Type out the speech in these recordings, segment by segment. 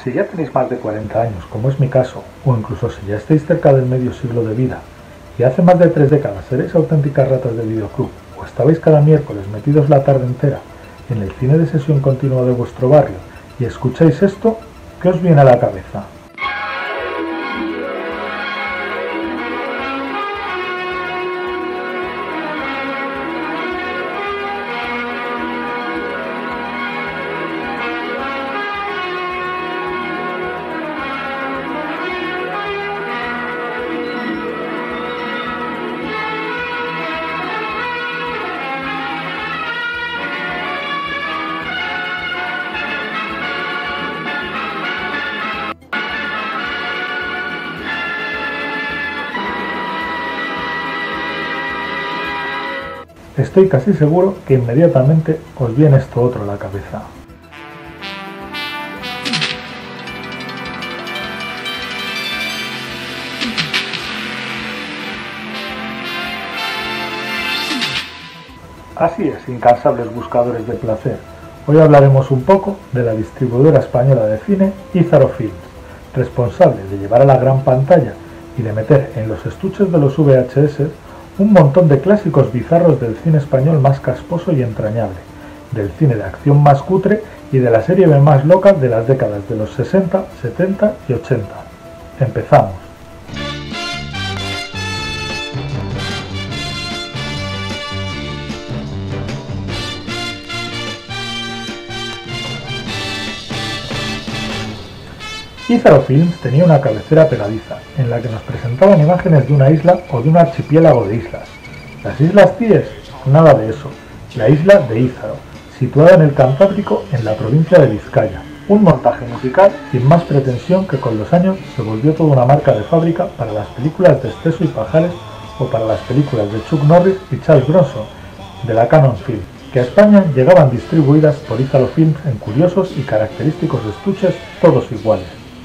Si ya tenéis más de 40 años, como es mi caso, o incluso si ya estáis cerca del medio siglo de vida, y hace más de 3 décadas erais auténticas ratas de videoclub, o estabais cada miércoles metidos la tarde entera en el cine de sesión continua de vuestro barrio, y escucháis esto, ¿qué os viene a la cabeza? Estoy casi seguro que inmediatamente os viene esto otro a la cabeza. Así es, incansables buscadores de placer. Hoy hablaremos un poco de la distribuidora española de cine Ízaro Films, responsable de llevar a la gran pantalla y de meter en los estuches de los VHS un montón de clásicos bizarros del cine español más casposo y entrañable, del cine de acción más cutre y de la serie B más loca de las décadas de los 60, 70 y 80. Empezamos. Ízaro Films tenía una cabecera pegadiza, en la que nos presentaban imágenes de una isla o de un archipiélago de islas. ¿Las Islas Cíes? Nada de eso. La isla de Ízaro, situada en el Cantábrico, en la provincia de Vizcaya. Un montaje musical sin más pretensión que con los años se volvió toda una marca de fábrica para las películas de Esteso y Pajares o para las películas de Chuck Norris y Charles Bronson, de la Cannon Film, que a España llegaban distribuidas por Ízaro Films en curiosos y característicos estuches todos iguales.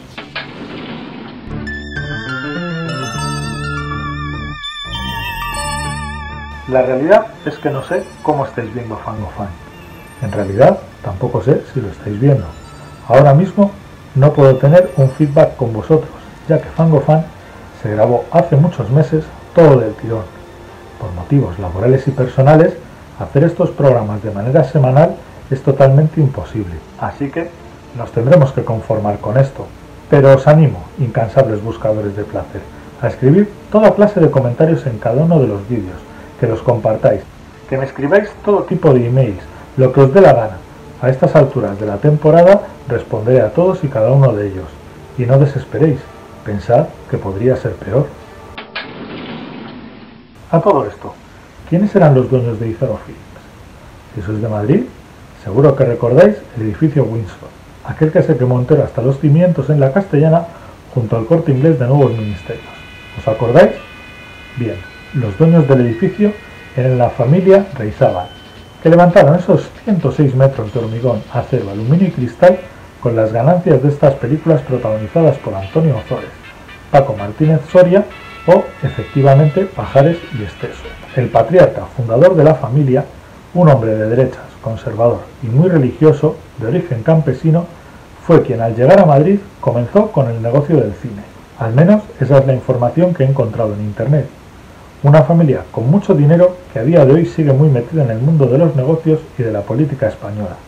La realidad es que no sé cómo estáis viendo Fangofan. En realidad, tampoco sé si lo estáis viendo. Ahora mismo no puedo tener un feedback con vosotros, ya que Fangofan se grabó hace muchos meses todo del tirón. Por motivos laborales y personales, hacer estos programas de manera semanal es totalmente imposible. Así que nos tendremos que conformar con esto. Pero os animo, incansables buscadores de placer, a escribir toda clase de comentarios en cada uno de los vídeos, que los compartáis, que me escribáis todo tipo de emails, lo que os dé la gana. A estas alturas de la temporada responderé a todos y cada uno de ellos. Y no desesperéis, pensad que podría ser peor. A todo esto, ¿quiénes eran los dueños de Ízaro Films? Si sois de Madrid, seguro que recordáis el edificio Windsor, aquel que se quemó entero hasta los cimientos en la Castellana junto al Corte Inglés de Nuevos Ministerios. ¿Os acordáis? Bien. Los dueños del edificio eran la familia Reizábal, que levantaron esos 106 metros de hormigón, acero, aluminio y cristal con las ganancias de estas películas protagonizadas por Antonio Ozores, Paco Martínez Soria o, efectivamente, Pajares y Esteso. El patriarca fundador de la familia, un hombre de derechas, conservador y muy religioso, de origen campesino, fue quien al llegar a Madrid comenzó con el negocio del cine. Al menos esa es la información que he encontrado en internet. Una familia con mucho dinero que a día de hoy sigue muy metida en el mundo de los negocios y de la política española.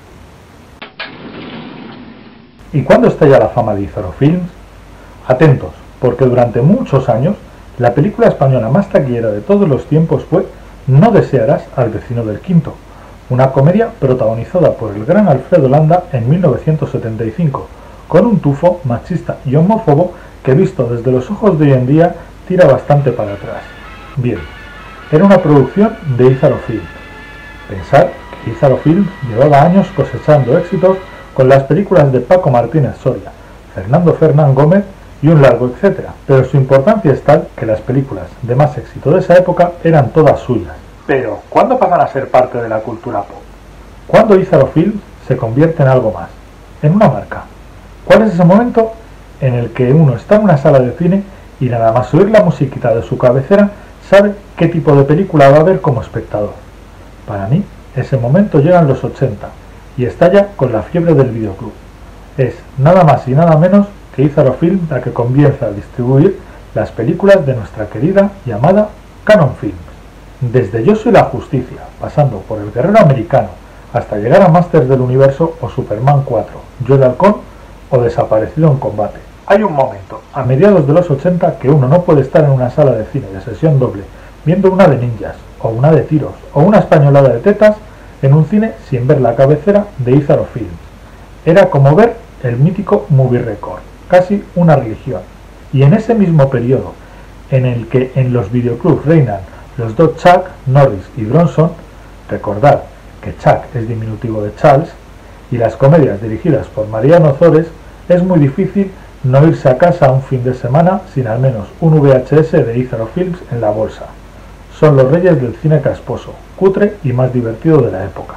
¿Y cuándo estalla la fama de Ízaro Films? Atentos, porque durante muchos años la película española más taquillera de todos los tiempos fue No desearás al vecino del quinto, una comedia protagonizada por el gran Alfredo Landa en 1975, con un tufo machista y homófobo que visto desde los ojos de hoy en día tira bastante para atrás. Bien, era una producción de Ízaro Films. Pensad que Ízaro Films llevaba años cosechando éxitos con las películas de Paco Martínez Soria, Fernando Fernán Gómez y un largo etcétera, pero su importancia es tal que las películas de más éxito de esa época eran todas suyas. Pero, ¿cuándo pasan a ser parte de la cultura pop? ¿Cuándo Ízaro Films se convierte en algo más? En una marca. ¿Cuál es ese momento en el que uno está en una sala de cine y nada más oír la musiquita de su cabecera sabe qué tipo de película va a ver como espectador? Para mí, ese momento llega en los 80 y estalla con la fiebre del videoclub. Es nada más y nada menos que Ízaro Films la que comienza a distribuir las películas de nuestra querida y amada Cannon Films. Desde Yo soy la justicia, pasando por El guerrero americano, hasta llegar a Masters del Universo o Superman 4, Yo el halcón o Desaparecido en combate. Hay un momento, a mediados de los 80, que uno no puede estar en una sala de cine de sesión doble viendo una de ninjas, o una de tiros, o una españolada de tetas en un cine sin ver la cabecera de Ízaro Films. Era como ver el mítico Movie Record, casi una religión. Y en ese mismo periodo, en el que en los videoclubs reinan los dos Chuck, Norris y Bronson, recordad que Chuck es diminutivo de Charles, y las comedias dirigidas por Mariano Ozores, es muy difícil no irse a casa un fin de semana sin al menos un VHS de Ízaro Films en la bolsa. Son los reyes del cine casposo, cutre y más divertido de la época.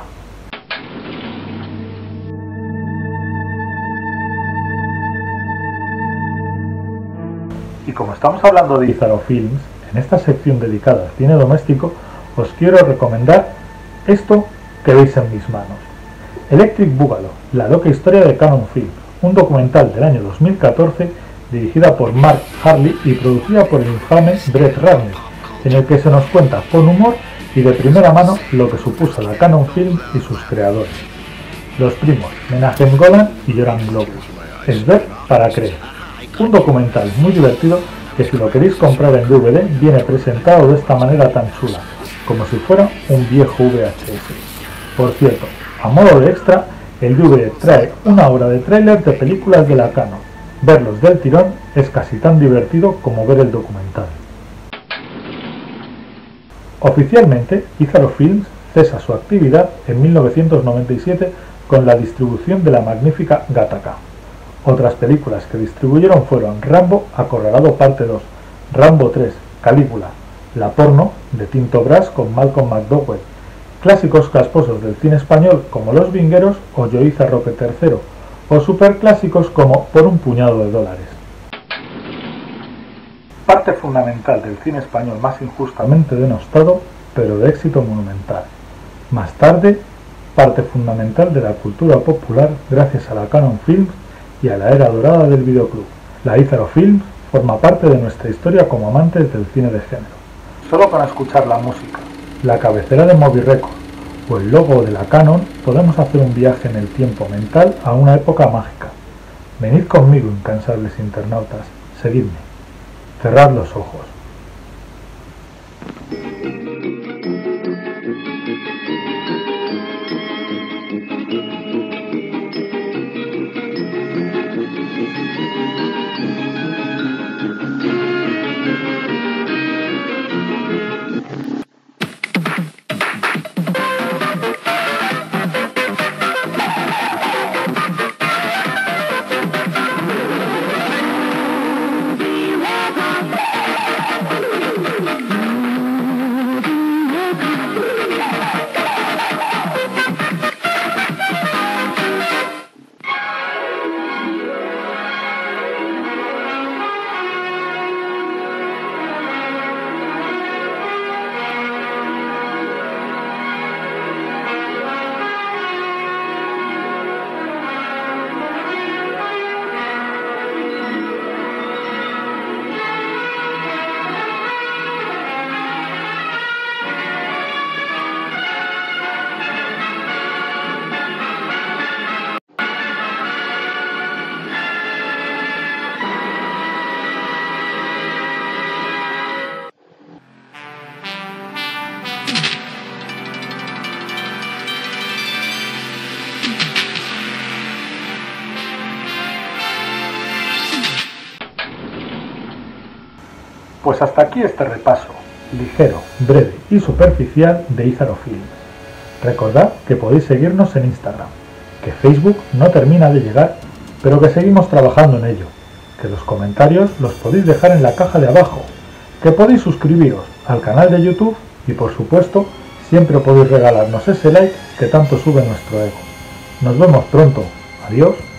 Y como estamos hablando de Ízaro Films, en esta sección dedicada al cine doméstico, os quiero recomendar esto que veis en mis manos. Electric Boogaloo, la loca historia de Cannon Films, un documental del año 2014 dirigida por Mark Harley y producida por el infame Brett Ratner, en el que se nos cuenta con humor y de primera mano lo que supuso la Cannon Films y sus creadores, los primos Menahem Golan y Yoram Globus. Es ver para creer. Un documental muy divertido que, si lo queréis comprar en DVD, viene presentado de esta manera tan chula, como si fuera un viejo VHS. Por cierto, a modo de extra, el DVD trae una hora de tráiler de películas de la Cannon. Verlos del tirón es casi tan divertido como ver el documental. Oficialmente, Ízaro Films cesa su actividad en 1997 con la distribución de la magnífica Gattaca. Otras películas que distribuyeron fueron Rambo Acorralado parte 2, Rambo 3, Calígula, La porno de Tinto Brass con Malcolm McDowell, clásicos casposos del cine español como Los Vingueros o Yo hice a Roque III, o superclásicos como Por un puñado de dólares. Parte fundamental del cine español más injustamente denostado, pero de éxito monumental. Más tarde, parte fundamental de la cultura popular gracias a la Cannon Films y a la era dorada del videoclub. La Ízaro Films forma parte de nuestra historia como amantes del cine de género. Solo con escuchar la música, la cabecera de Movie Record o el logo de la Cannon podemos hacer un viaje en el tiempo mental a una época mágica. Venid conmigo, incansables internautas, seguidme. Cerrad los ojos. Pues hasta aquí este repaso, ligero, breve y superficial de Ízaro Films. Recordad que podéis seguirnos en Instagram, que Facebook no termina de llegar, pero que seguimos trabajando en ello, que los comentarios los podéis dejar en la caja de abajo, que podéis suscribiros al canal de YouTube y, por supuesto, siempre podéis regalarnos ese like que tanto sube nuestro ego. Nos vemos pronto. Adiós.